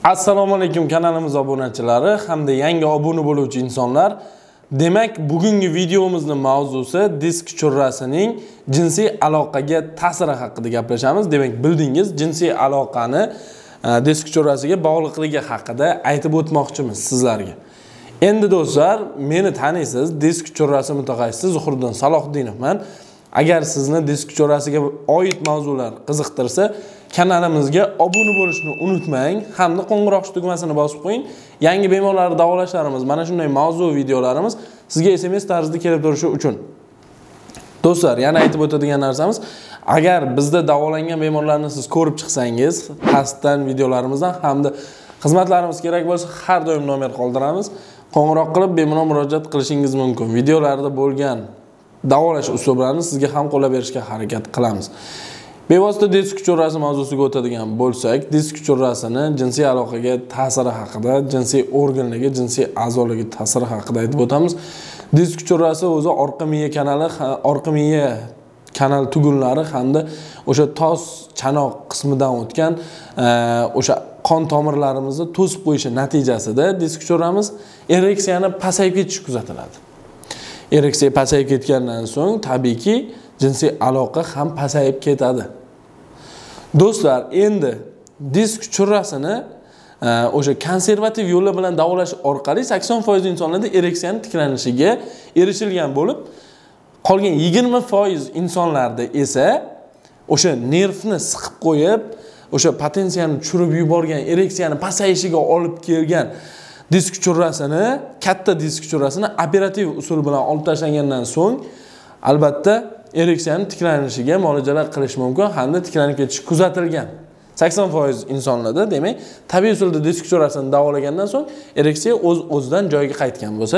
Assalomu alaykum kanalimiz obunachilari hamda yangi obuna bo'luvchi insonlar. Demak, bugungi videomizning mavzusi disk churrasining jinsiy aloqaga ta'siri haqida gaplashamiz. Demak, bildingiz, jinsiy aloqani disk churrasiga bog'liqligi haqida aytib o'tmoqchimiz sizlarga. Endi do'stlar, meni taniysiz, disk churrasi mutaxassisi Zuhriddin Salohdinov. Agar sizni disk churrasiga oid mavzular qiziqtirsa, kanalimizga obuna bo'lishni unutmang hamda qo'ng'iroq tugmasini bosib qo'ying. Yangi bemorlarni davolashlarimız, mana shunday mavzu videolarimiz sizga SMS tarzida kelib turishi uchun. Do'stlar, yana aytib o'tadigan narsamiz, agar bizda davolangan bemorlarni siz ko'rib chiqsangiz, pastdan videolarimizdan hamda xizmatlarimiz kerak bo'lsa, har doim nomer qoldiramiz. Qo'ng'iroq qilib bemalol murojaat qilishingiz mumkin. Videolarda bo'lgan davolash usullarini sizga ham qo'llab berishga harakat qilamiz. Bevosita disk churrasi mavzusiga o'tadigan bo'lsak, disk churrasini jinsiy aloqaga ta'siri haqida, jinsiy organlarga, jinsiy a'zolarga ta'siri haqida aytib o'tamiz. Disk churrasi o'zi orqa miya kanal tugunlari hamda o'sha tos chanoq qismidan o'tgan o'sha qon tomirlarimizni to'sib qo'yishi natijasida disk churramiz ereksiyani pasayib ketishi kuzatiladi. Ereksiya pasayib ketgandan so'ng tabiiyki jinsiy aloqa ham pasayib ketadi. Do'stlar, endi disk churrasini o'sha konservativ yo'llar bilan davolash orqali 80% insonlarda ereksiyani tiklanishiga erishilgan bo'lib, qolgan 20% insonlarda esa o'sha nervni siqib qo'yib, o'sha potensiyani tushirib yuborgan, ereksiyani pasayishiga olib kelgan disk churrasini, katta disk churrasini operativ usul bilan olib tashlangandan so'ng albatta ereksiyani tiklanishiga muolajalar qilish mumkin hamda tiklanib ketishi kuzatilgan. 80% insonlarda, demak, tabiiy usulda disk churrasini davolagandan so'ng ereksiya o'zidan joyiga qaytgan bo'lsa,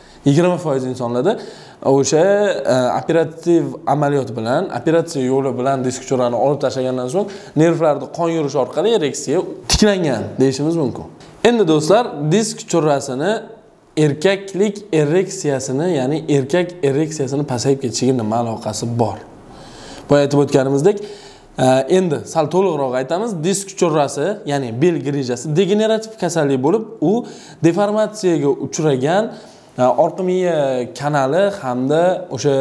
20% insonlarda o'sha operativ amaliyot bilan, operatsiya yo'li bilan disk churrani olib tashlagandan so'ng nervlarda qon yurishi orqali ereksiya tiklangan deyishimiz mumkin. Endi do'stlar, disk churrasini erkaklik ereksiyasini, ya'ni erkak ereksiyasini pasayib ketishiga nima aloqasi bor? Boya aytib o'tganimizdek, endi sal to'liqroq aytamiz. Disk churrasi, ya'ni bel grijasi degenerativ kasallik bo'lib, u deformatsiyaga uchragan orqa miya kanali hamda o'sha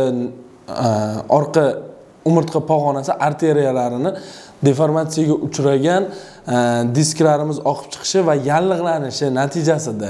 orqa umurtqa pog'onasi arteriyalarini deformatsiyaga uchragan disklarimiz oqib chiqishi va yallig'lanishi natijasida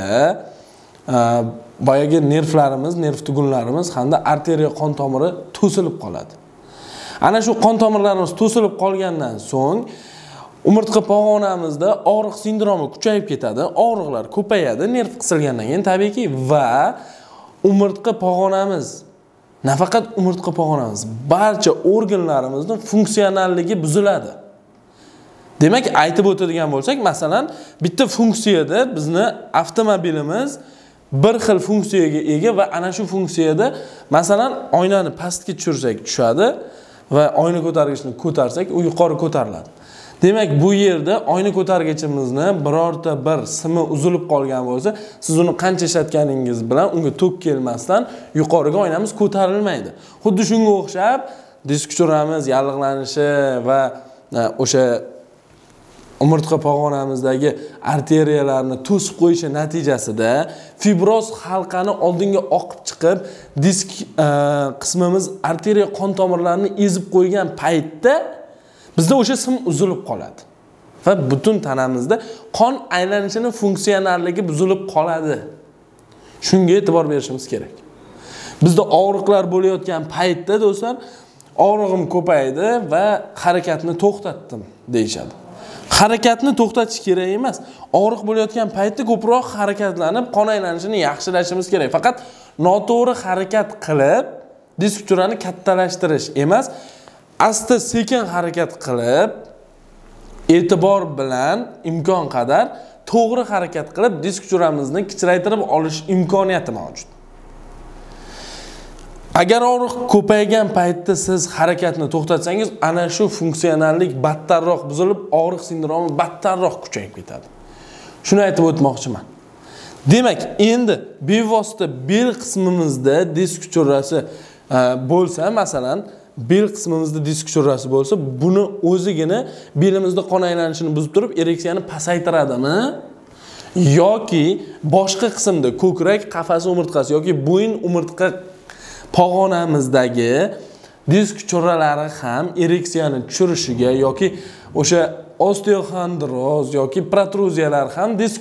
boyagi nervlarimiz, nerv tugunlarimiz hamda arteriya qon tomiri to'silib qoladi. Ana shu qon tomirlarimiz to'silib qolgandan so'ng umurtqa pog'onamizda og'riq sindromi kuchayib ketadi, og'riqlar ko'payadi nerv qisilgandan keyin tabiiyki va umurtqa pog'onamiz, nafaqat umurtqa pog'onamiz, barcha organlarimizning funksionalligi buziladi. Demak, aytib o'tadigan bo'lsak, masalan, bitta funksiyada bizni avtomobilimiz bir xil funksiyaga ega va ana shu funksiyada masalan oynani pastga tushirsak tushadi va oyna ko'targichni ko'tarsak u yuqori ko'tariladi. Demak, bu yerda oyna ko'targichimizni birorta bir simi uzilib qolgan bo'lsa, siz uni qancha ishlatganingiz bilan unga tok kelmasdan yuqoriga oynamiz ko'tarilmaydi. Xuddi shunga o'xshab disk churramiz yallig'lanishi va o'sha umurtqa pog'onamizdagi arteriyalarni to'sib qo'yishi natijasida fibroz halqani oldinga oqib chiqib, disk qismimiz arteriya qon tomirlarini ezib qo'ygan paytda bizda o'sha sim uzilib qoladi va butun tanamizda qon aylanishining funksionalligi buzilib qoladi. Shunga e'tibor berishimiz kerak. Bizda og'riqlar bo'layotgan paytda do'stlar, og'rig'im ko'paydi va harakatni to'xtatdim deyishadi. Harakatni to'xtatish kerak emas. Og'riq bo'layotgan paytda ko'proq harakatlanib, qon aylanishini yaxshilashimiz kerak. Faqat noto'g'ri harakat qilib, disk churrani kattalashtirish emas, asta sekin harakat qilib, e'tibor bilan imkon qadar to'g'ri harakat qilib, disk churramizni kichraytirib olish imkoniyati mavjud. Agar og'riq ko'paygan paytda siz harakatni to'xtatsangiz, ana shu funksionallik battarroq buzilib, og'riq sindromi battarroq kuchayib ketadi. Shuni aytib o'tmoqchiman. Demak, endi bevosita bel qismimizda disk churrasi bo'lsa, masalan, bel qismimizda disk cho'rrasi bo'lsa, buni o'zigina belimizda qon aylanishini buzib turib, ereksiyani pasaytiradimi? Yoki boshqa qismda ko'krak qafasi umurtqasi yoki bo'yin umurtqa pog'onamizdagi disk cho'rralari ham ereksiyani tushirishiga yoki o'sha osteoxondroz yoki protruziyalar ham disk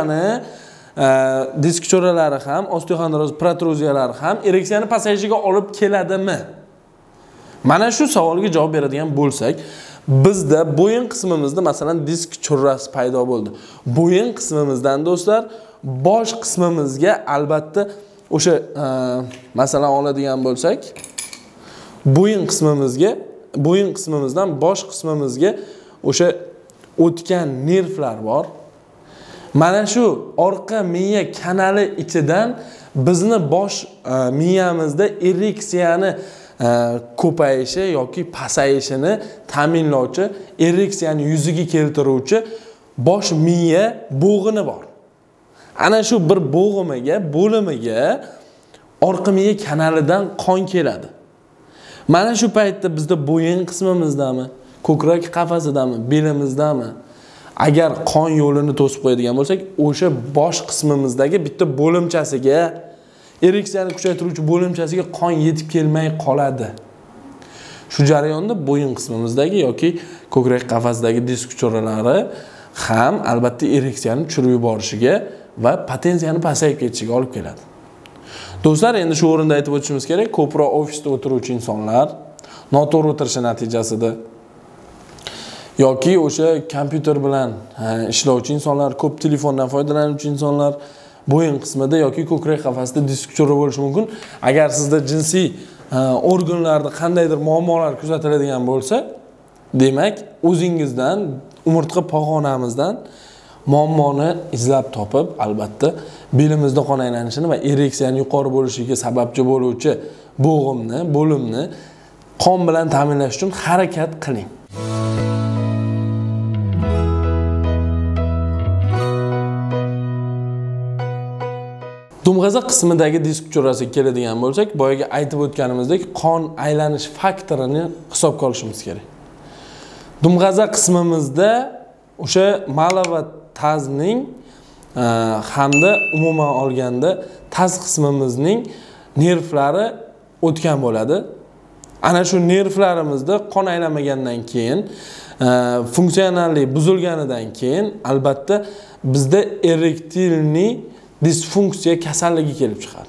cho'rralari ham osteoxondroz protruziyalar ham ereksiyani pasayishiga olib keladimi? Mana shu savolga javob beradigan bo'lsak, bizda bo'yin qismimizda masalan disk cho'rrasi paydo bo'ldi. Bo'yin qismimizdan do'stlar bosh qismimizga albatta o'sha masalan oladigan bo'lsak, bo'yin qismimizdan bosh qismimizga o'sha o'tgan nervlar bor. Mana shu orqa miya kanali ichidan bizni bosh miyamizda ereksiyani ko'payishi yoki pasayishini ta'minlovchi, ereksiyani yuzaga keltiruvchi bosh miya bo'g'ini bor. Ana shu bir bo'limiga orqa miya kanalidan qon keladi. Mana shu paytda bizda bo'yin qismimizdami, ko'krak qafasidami, belimizdami agar qon yo'lini to'sib qo'yadigan bo'lsak, o'sha bosh qismimizdagi bitta bo'limchasiga, ereksiyani kuchaytiruvchi bo'limchasiga qon yetib kelmay qoladi. Shu jarayonda bo'yin qismimizdagi yoki ko'krak qafasidagi disk cho'rralari ham albatta ereksiyani tushirib yuborishiga va potensiyani pasayib ketishiga olib keladi. Do'stlar, endi shu o'rinda aytib o'tishimiz kerak, ko'proq ofisda o'tiruvchi insonlar noto'g'ri o'tirishi natijasida yoki o'sha kompyuter bilan ishlovchi insonlar, ko'p telefondan foydalanuvchi insonlar bo'yin qismida yoki ko'krak qafasida disk cho'rra bo'lishi mumkin. Agar sizda jinsiy organlarda qandaydir muammolar kuzatiladigan bo'lsa, demak, o'zingizdan, umurtqa pog'onamizdan muammoni izlab topib, albatta belimizda qon aylanishini va ereksiyani yuqori bo'lishiga sababchi bo'luvchi bo'limni qon bilan ta'minlash uchun harakat qiling. Dumg'aza qismidagi disk cho'rrasiga keladigan bo'lsak, boyaga aytib o'tganimizdek, qon aylanish faktorini hisobga olishimiz kerak. Dumg'aza qismimizda o'sha mala va tazning hamda umuman olganda taz qismimizning nervlari o'tgan bo'ladi. Ana shu nervlarimizda qon aylanmagandan keyin, funksionallik buzilganidan keyin albatta bizda erektilniy disfunksiya kasalligi kelib chiqadi.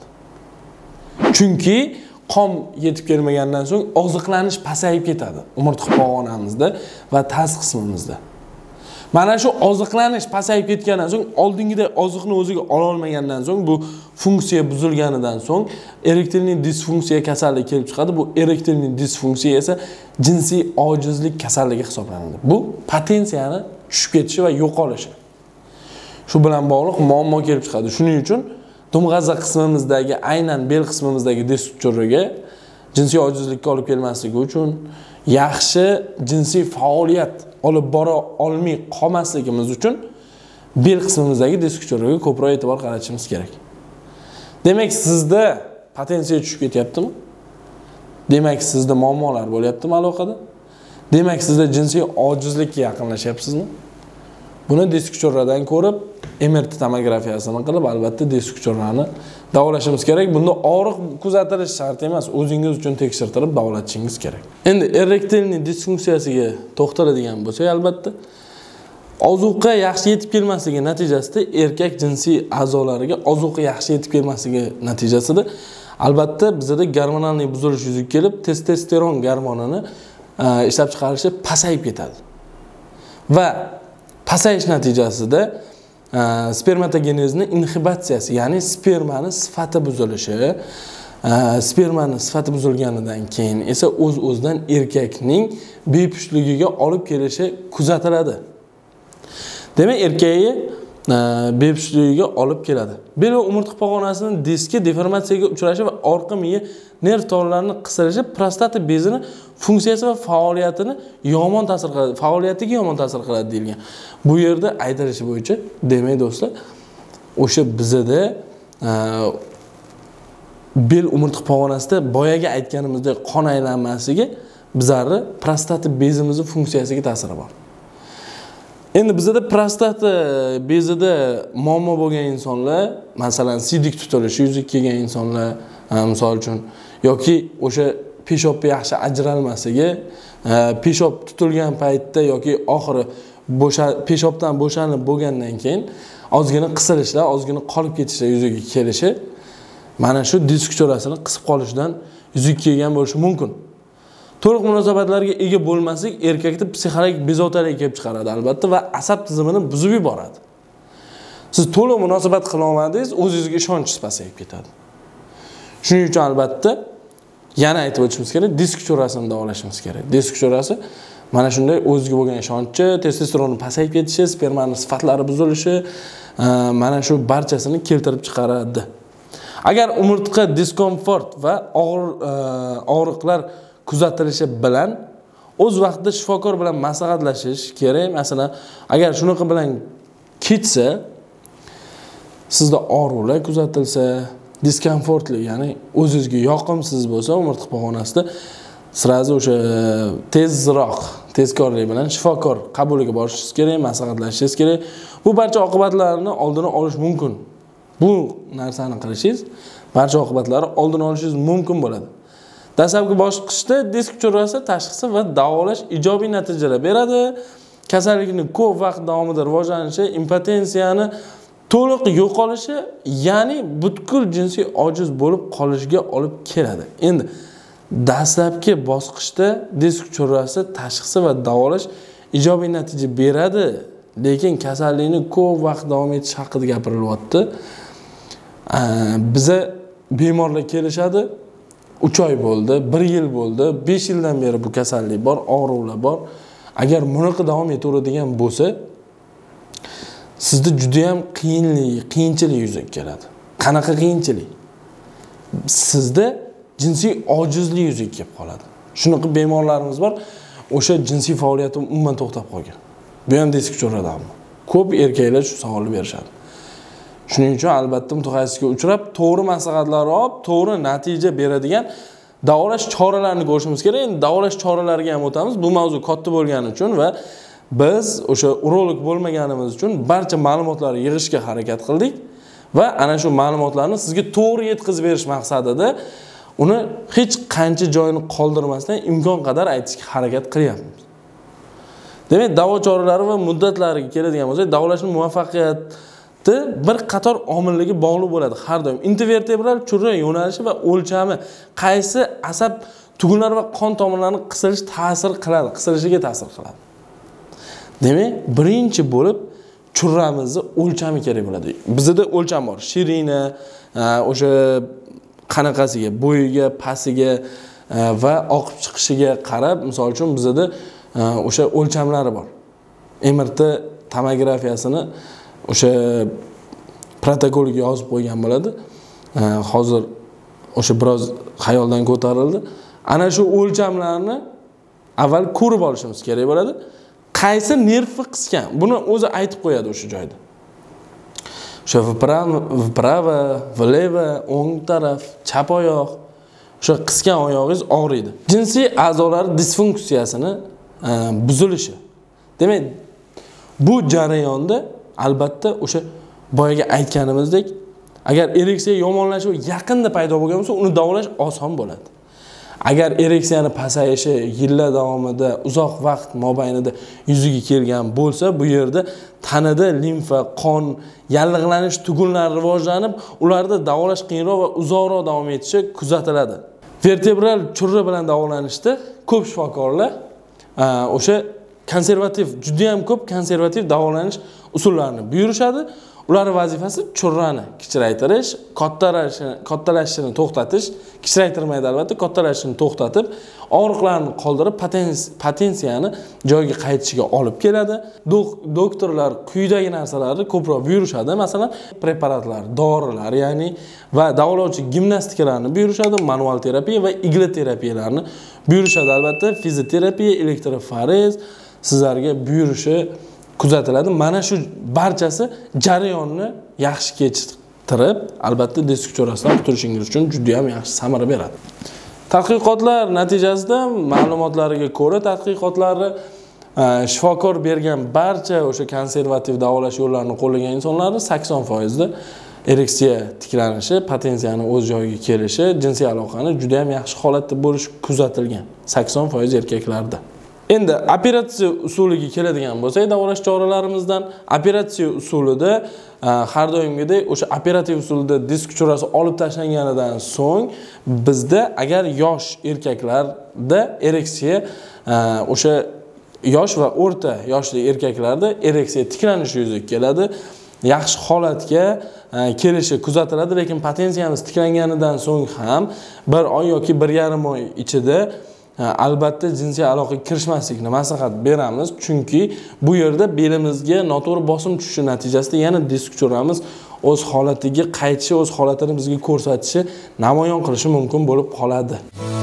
Chunki qon yetib kelmagandan so'ng oziqlanish pasayib ketadi umurtqa pog'onamizda va taz qismimizda. Mana shu oziqlanish pasayib ketgandan so'ng, oldingida oziqni o'ziga ola olmagandan so'ng, bu funksiya buzilganidan so'ng erektilniy disfunksiya kasalligi kelib chiqadi. Bu erektilniy disfunksiya esa jinsiy ojizlik kasalligi hisoblanadi. Bu potensiyani tushib ketishi va yo'qolishi. Shu bilan bog'liq muammo kelib chiqadi. Shuning uchun dumg'aza qismimizdagi, aynan bel qismimizdagi disk cho'rraga jinsiy ojizlikka olib kelmasligi uchun, yaxshi jinsiy faoliyat olib bora olmay qolmasligimiz uchun bel qismimizdagi disk cho'rraga ko'proq e'tibor qaratishimiz kerak. Demak, sizda potensiya tushib ketyaptimi? Demak, sizda muammolar bo'lyaptimi aloqada? Demak, sizda jinsiy ojizlikka yaqinlashyapsizmi? Buni disk cho'rradan ko'rib, MRT tomografiyasini qilib, albatta disk cho'rrani davolashimiz kerak. Bunda og'riq kuzatilish shart emas, o'zingiz uchun tekshirtirib davolatishingiz kerak. Endi erektilniy disfunksiyasiga to'xtaladigan bo'lsak, albatta ozuqa yaxshi yetib kelmasligi natijasida erkak jinsiy a'zolariga ozuqa yaxshi yetib kelmasligi natijasida albatta bizda gormonal buzilish yuzaga kelib, testosteron gormonini ishlab chiqarishi pasayib ketadi. Va pasayish natijasida spermatogenezni inhibitsiyasi, ya'ni spermani sifati buzilishi, spermani sifati buzilganidan keyin esa o'z-o'zidan erkakning bepushtligiga olib kelishi kuzatiladi. Demak, erkakni bepushtligiga olib keladi. Bel va umurtqa pog'onasining diski deformatsiyaga uchrashi va orqa miya nerv tolalarining qisilishi prostata bezini funksiyasi va faoliyatiga yomon ta'sir qiladi deyilgan. Bu yerda aytilishi bo'yicha, demak do'stlar, o'sha bizda bel umurtqa pog'onasida boyaga aytganimizdek qon aylanmasligi bizlarni prostata bezimizning funksiyasiga ta'siri bor. Endi bizda prostata bezida muammo bo'lgan insonlar, masalan, sidik tutilishi yuzaga kelgan insonlar, misol uchun yoki o'sha peshobni yaxshi ajralmasligi, peshob tutilgan paytda yoki oxiri peshobdan bo'shanib bo'lgandan keyin ozgina qisilishlar, ozgina qolib ketishlar yuzaga kelishi, mana shu disk cho'rasini qisib qolishidan yuzaga kelgan bo'lishi mumkin. To'liq munosabatlarga ega bo'lmaslik erkakda psixologik bezovtalik kelib chiqaradi albatta va asab tizimini buzib yuboradi. Siz to'liq munosabat qila olmadingiz, o'zingizga ishonchingiz pasayib ketadi. Shuning uchun albatta yana aytib o'tishimiz kerak, disk cho'rasini davolashimiz kerak. Disk cho'rasi mana shunday o'ziga bo'lgan ishonchi, testosteronni pasayib ketishi, spermaning sifatlari buzilishi, mana shu barchasini keltirib chiqaradi. Agar umurtqa diskomfort va og'riqlar kuzatilishi bilan o'z vaqtida shifokor bilan maslahatlashish kerak. Masalan, agar shunaqa bilan ketsa, sizda og'riqlar kuzatilsa, diskomfortli, ya'ni o'zingizga yoqimsiz bo'lsa, umurtqa pog'onasida sirazi o'sha tezkorlik bilan shifokor qabuliga borishingiz kerak, maslahatlashishingiz kerak. Bu barcha oqibatlarni oldini olish mumkin. Bu narsani qilishingiz barcha oqibatlarni oldini olishingiz mumkin bo'ladi. Dastlabki bosqichda disk cho'rasi tashxisi va davolash ijobiy natijalar beradi. Kasallikning ko'p vaqt davomida rivojlanishi, impotensiyani to'liq yo'qolishi, ya'ni butkul jinsiy ojiz bo'lib qolishiga olib keladi. Endi dastlabki bosqichda disk cho'rasi tashxisi va davolash ijobiy natija beradi, lekin kasallikning ko'p vaqt davom etishi haqida gapirilyapti. Biza bemorlar kelishadi, 3 oy bo'ldi, 1 yil bo'ldi, 5 yildan beri bu kasallik bor, og'riqlar bor. Agar bunaqa davom etaveradigan bo'lsa, sizda juda ham qiyinchilik yuzaga keladi. Qanaqa qiyinchilik? Sizda jinsiy ojizlik yuzaga kelib qoladi. Shunaqa bemorlarimiz bor, o'sha jinsiy faoliyati umuman to'xtab qolgan. Bu ham disk cho'radami? Ko'p erkaklar shu savolni berishadi. Shuning uchun albatta mutaxassisga uchrab, to'g'ri maslahatlar olib, to'g'ri natija beradigan davolash choralarini ko'rishimiz kerak. Endi davolash choralariga ham o'tamiz. Bu mavzu katta bo'lgani uchun va biz o'sha urolog bo'lmaganimiz uchun barcha ma'lumotlarni yig'ishga harakat qildik va ana shu ma'lumotlarni sizga to'g'ri yetkazib berish maqsadida uni hech qancha joyini qoldirmasdan imkon qadar aytishga harakat qilyapmiz. Demak, davo choralari va muddatlariga keladigan bo'lsak, davolashning muvaffaqiyati bir qator omilligi bog'liq bo'ladi har doim. Intervertebral churra yo'nalishi va o'lchami, qaysi asab tugunlari va qon tomirlarining qisilishiga ta'sir qiladi. Demak, birinchi bo'lib churramizni o'lchami kerak bo'ladi. Bizda o'lcham bor. Shirina, o'sha qanaqasiga, bo'yiga, pastiga va oqib chiqishiga qarab, misol uchun bizda o'sha o'lchamlari bor. MRT tomografiyasini o'sha protokoliga yozib qo'ygan bo'ladi. Hozir o'sha biroz xayoldan ko'tarildi. Ana shu o'lchamlarni avval ko'rib olishimiz kerak bo'ladi. Qaysi nervni qisgan? Buni o'zi aytib qo'yadi o'sha joyda. O'sha vprava, vleva, o'ng taraf, chap oyoq, o'sha qisgan oyog'ingiz og'riydi. Jinsiy a'zolar disfunksiyasini buzilishi. Demak, bu jarayonda albatta o'sha boyaga aytganimizdek, agar ereksiya yomonlashuv yaqinda paydo bo'lgan bo'lsa, uni davolash oson bo'ladi. Agar ereksiyani pasayishi yillar davomida uzoq vaqt mobaynida yuzaga kelgan bo'lsa, bu yerda tanada limfa, qon, yallig'lanish tugunlari rivojlanib, ularda davolash qiyinroq va uzoqroq davom etishi kuzatiladi. Vertebral churra bilan davolanishda ko'p shifokorlar o'sha konservativ, juda ham ko'p konservativ davolanish usullarini buyurishadi. Ular vazifasi churrani kichraytirish, kattalashishini to'xtatish, kichraytirmaydi albatta, kattalashishini to'xtatib, og'riqlarni qoldirib, potensiyani joyiga qaytishiga olib keladi. Doktorlar quyidagi narsalarni ko'proq buyurishadi. Masalan, preparatlar, dorilar, ya'ni va davolovchi gimnastikalarni buyurishadi, manual terapiya va igla terapiyalarni buyurishadi. Albatta, fizioterapiya, elektroforez sizlarga buyurishi kuzatiladi. Mana shu barchasi jarayonni yaxshi tirib, albatta disk uchorasidan qutulishingiz uchun juda ham yaxshi samara beradi. Tadqiqotlar natijasida ma'lumotlariga ko'ra, tadqiqotlari shifokor bergan barcha o'sha konservativ davolash yo'llarini qo'llagan insonlarning 80% da ereksiya tiklanishi, potensiyani o'z joyiga kelishi, jinsiy aloqani juda ham yaxshi holatda bo'lishi kuzatilgan 80% erkaklarda. Endi operatsiya usuliga keladigan bo'lsak, davolash choralarimizdan operatsiya usulida har doimgidek o'sha operativ usulda disk uchorasi olib tashlanganidan so'ng bizda agar yosh erkaklarda ereksiya o'sha yosh va o'rta yoshli erkaklarda ereksiya tiklanishi yuzaga keladi. Yaxshi holatga kelishi kuzatiladi, lekin potensiyamiz tiklanganidan so'ng ham 1 oy yoki 1,5 oy ichida albatta jinsiy aloqaga kirishmaslikni maslahat beramiz, chunki bu yerda belimizga noto'g'ri bosim tushishi natijasida yana disk uchoramiz o'z holatiga qaytishi, o'z holatini bizga ko'rsatishi, namoyon qilishi mumkin bo'lib qoladi.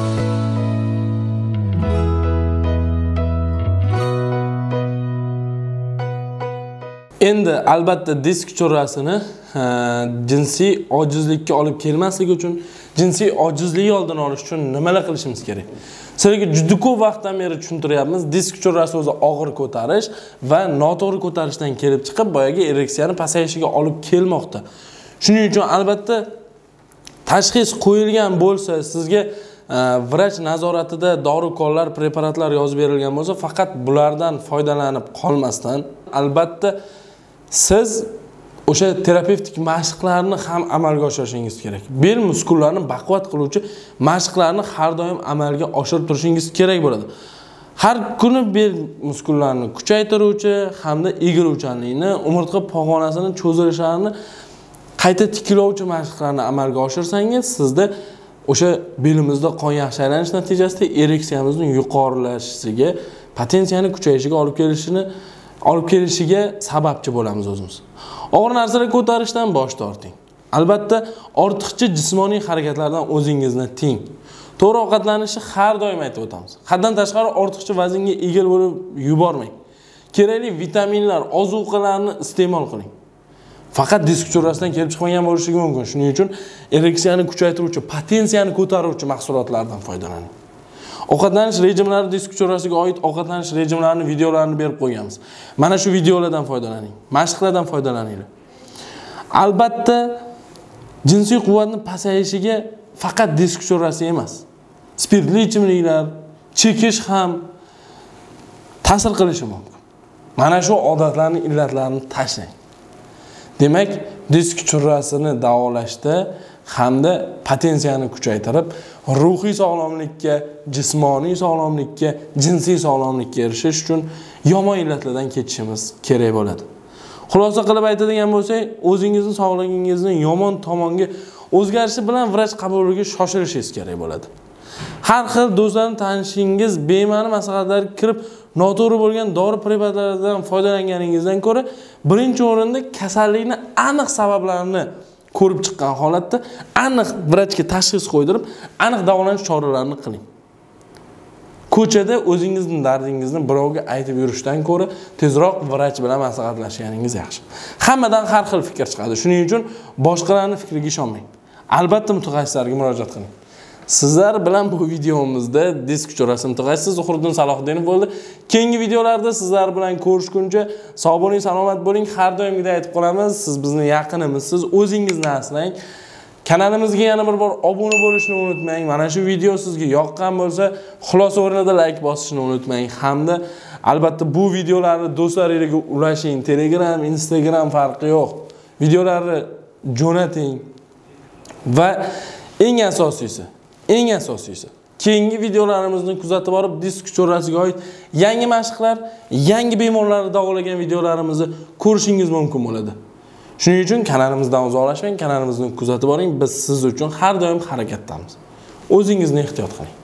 Endi albatta disk uchorasini jinsiy ojizlikka olib kelmasligi uchun, jinsiy ojizlik oldini olish uchun nimalar qilishimiz kerak? Sizlarga juda ko'p vaqtdan beri tushuntiryapmiz. Disk uchorasi o'zi og'ir ko'tarish va noto'g'ri ko'tarishdan kelib chiqib, boyagi ereksiyani pasayishiga olib kelmoqda. Shuning uchun albatta tashxis qo'yilgan bo'lsa, sizga vrach nazoratida dori-konlar, preparatlar yozib berilgan bo'lsa, faqat bulardan foydalanib qolmasdan, albatta siz o'sha terapevtik mashqlarni ham amalga oshirishingiz kerak. Bel muskullarini baquvvat qiluvchi mashqlarni har doim amalga oshirib turishingiz kerak bo'ladi. Har kuni bel muskullarini kuchaytiruvchi hamda egiluvchanlikni, umurtqa pog'onasini cho'zilishlarini qayta tiklovchi mashqlarni amalga oshirsangiz, sizda o'sha belimizda qon yaxshi aylanish natijasida ereksiyamizning yuqorilashiga, potensiyani kuchayishiga olib kelishiga sababchi bo'lamiz o'zimiz. Og'ir narsalar ko'tarishdan bosh torting. Albatta, ortiqcha jismoniy harakatlardan o'zingizni tiying. To'g'ri ovqatlanishni har doim aytib o'tamiz. Haddan tashqari ortiqcha vaznga ega bo'lib yubormang. Kerakli vitaminlar, ozuqalarni iste'mol qiling. Faqat disk uchorasidan kelib chiqmagan bo'lishi mumkin. Shuning uchun ereksiyani kuchaytiruvchi, potensiyani ko'taruvchi mahsulotlardan foydalaning. Ovqatlanish rejimlari, disk uchorasiga oid ovqatlanish rejimlarini, videolarini berib qo'yganmiz. Mana shu videolardan foydalaning, mashqlardan foydalaninglar. Albatta, jinsiy quvvatning pasayishiga faqat disk uchorasi emas, spirtli ichimliklar, chekish ham ta'sir qilishi mumkin. Mana shu odatlarning illatlarini tashlang. Demak, disk uchorasini davolashda hamda potensiyani kuchaytirib, ruhiy sog'lomlikka, jismoniy sog'lomlikka, jinsiy sog'lomlikka erishish uchun yomon illatlardan kechishimiz kerak bo'ladi. Xulosa qilib aytadigan bo'lsak, o'zingizning sog'lig'ingizni yomon tomonga o'zgarishi bilan vrach qabuliga shoshilishingiz kerak bo'ladi. Har xil do'stlarni tanishingiz bema'ni maslahatlarga kirib, noto'g'ri bo'lgan dori preparatlardan foydalanganingizdan ko'ra, birinchi o'rinda kasallikning aniq sabablarini ko'rib chiqqan holatda aniq vrachga tashxis qo'ydirib, aniq davolanish choralarini qiling. Ko'chada o'zingizning dardingizni birovga aytib yurishdan ko'ra, tezroq vrach bilan maslahatlashganingiz yaxshi. Hammadan har xil fikr chiqadi. Shuning uchun boshqalarning fikriga ishonmang. Albatta mutaxassislarga murojaat qiling. Sizlar bilan bu videomizda disk uchorasi mutaxassisi Zuhriddin Salohiddinov bo'ldi. Keyingi videolarda sizlar bilan ko'rishguncha sog' bo'ling, salomat bo'ling. Har doimgidek aytib qolamiz, siz bizni yaqinimizsiz, o'zingizni asrang. Kanalimizga yana bir bor obuna bo'lishni unutmang. Mana shu video sizga yoqqan bo'lsa, xulosa o'rnida like bosishni unutmang. Hamda albatta bu videolarni do'stlaringizga ulashing. Telegram, Instagram farqi yo'q. Videolarni jo'nating va eng asosiysi, keyingi videolarimizni kuzatib borib, disk uchorasiga oid yangi mashqlar, yangi bemorlarni davolagan videolarimizni ko'rishingiz mumkin bo'ladi. Shuning uchun kanalimizdan uzoqlashmang, kanalimizni kuzatib boring. Biz siz uchun har doim harakatdamiz. O'zingizni ehtiyot qiling.